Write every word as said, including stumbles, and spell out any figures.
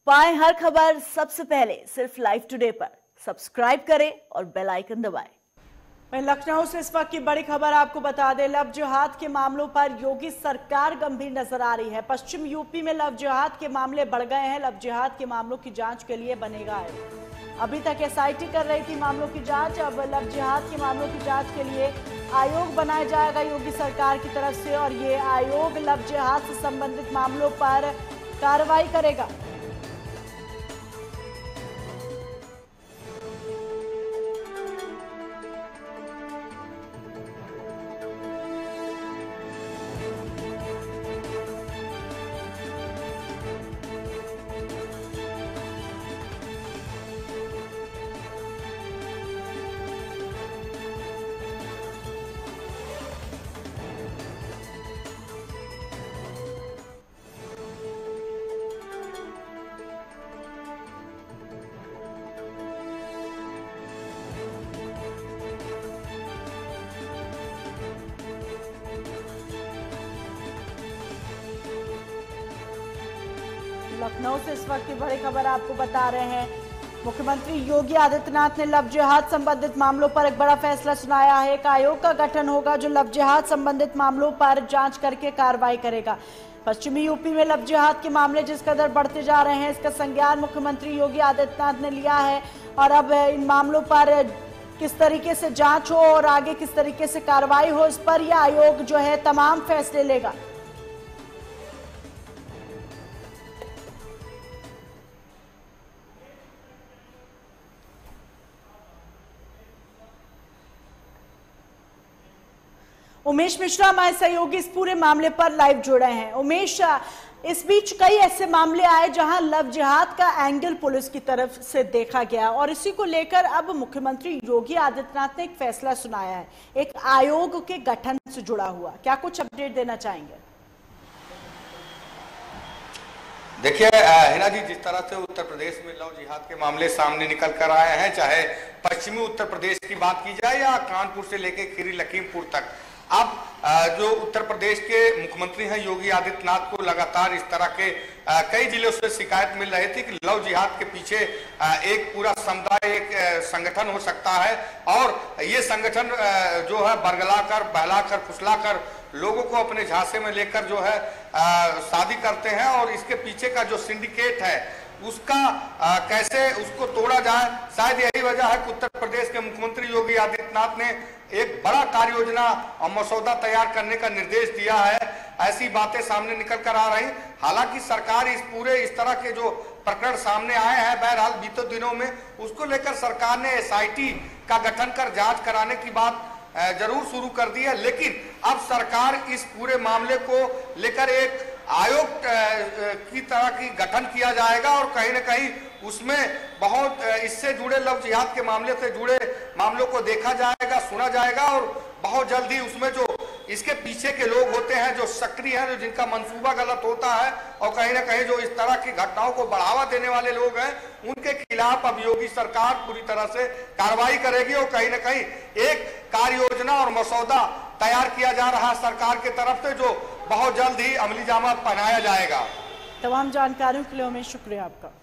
पाएं हर खबर सबसे पहले सिर्फ लाइव टुडे पर। सब्सक्राइब करें और बेल आइकन दबाएं। वहीं लखनऊ से इस वक्त की बड़ी खबर आपको बता दें, लव जिहाद के मामलों पर योगी सरकार गंभीर नजर आ रही है। पश्चिम यूपी में लव जिहाद के मामले बढ़ गए हैं। लव जिहाद के मामलों की जांच के लिए बनेगा आयोग। अभी तक एसआईटी कर रही थी मामलों की जांच, अब लव जिहाद के मामलों की जांच के लिए आयोग बनाया जाएगा योगी सरकार की तरफ से, और ये आयोग लव जिहाद से संबंधित मामलों पर कार्रवाई करेगा। लखनऊ से इस वक्त की बड़ी खबर आपको बता रहे हैं, मुख्यमंत्री योगी आदित्यनाथ ने लव जिहाद संबंधित मामलों पर एक बड़ा फैसला सुनाया है। एक आयोग का गठन होगा जो लव जिहाद संबंधित मामलों पर जांच करके कार्रवाई करेगा। पश्चिमी यूपी में लव जिहाद के मामले जिस कदर बढ़ते जा रहे हैं, इसका संज्ञान मुख्यमंत्री योगी आदित्यनाथ ने लिया है, और अब इन मामलों पर किस तरीके से जांच हो और आगे किस तरीके से कार्रवाई हो, इस पर यह आयोग जो है तमाम फैसले लेगा। उमेश मिश्रा हमारे सहयोगी इस पूरे मामले पर लाइव जुड़े हैं। उमेश, इस बीच कई ऐसे मामले आए जहां लव जिहाद का एंगल पुलिस की तरफ से देखा गया, और इसी को लेकर अब मुख्यमंत्री योगी आदित्यनाथ ने एक फैसला सुनाया है, एक आयोग के गठन से जुड़ा हुआ। क्या कुछ अपडेट देना चाहेंगे? देखिए हिना जी, जिस तरह से उत्तर प्रदेश में लव जिहाद के मामले सामने निकल कर आए हैं, चाहे पश्चिमी उत्तर प्रदेश की बात की जाए या कानपुर से लेकर खीरी लखीमपुर तक, अब जो उत्तर प्रदेश के मुख्यमंत्री हैं योगी आदित्यनाथ को लगातार इस तरह के कई जिलों से शिकायत मिल रही थी कि लव जिहाद के पीछे एक पूरा समुदाय, एक संगठन हो सकता है, और ये संगठन जो है बरगलाकर, बहलाकर, फुसलाकर लोगों को अपने झांसे में लेकर जो है शादी करते हैं, और इसके पीछे का जो सिंडिकेट है उसका आ, कैसे उसको तोड़ा जाए। शायद यही वजह है कि उत्तर प्रदेश के मुख्यमंत्री योगी आदित्यनाथ ने एक बड़ा कार्य योजना और मसौदा तैयार करने का निर्देश दिया है। ऐसी बातें सामने निकल कर आ रही। हालांकि सरकार इस पूरे इस तरह के जो प्रकरण सामने आए हैं, बहरहाल बीते दिनों में उसको लेकर सरकार ने एसआईटी का गठन कर जांच कराने की बात जरूर शुरू कर दी है, लेकिन अब सरकार इस पूरे मामले को लेकर एक आयोग की तरह की गठन किया जाएगा, और कहीं ना कहीं उसमें बहुत इससे जुड़े लव जिहाद के मामले से जुड़े मामलों को देखा जाएगा, सुना जाएगा, और बहुत जल्दी उसमें जो इसके पीछे के लोग होते हैं, जो सक्रिय हैं, जो जिनका मंसूबा गलत होता है, और कहीं ना कहीं जो इस तरह की घटनाओं को बढ़ावा देने वाले लोग हैं, उनके खिलाफ अब योगी सरकार पूरी तरह से कार्रवाई करेगी, और कहीं ना कहीं एक कार्य योजना और मसौदा तैयार किया जा रहा है सरकार की तरफ से, जो बहुत जल्द ही अमली जामा पहनाया जाएगा। तमाम जानकारियों के लिए उमेश, शुक्रिया आपका।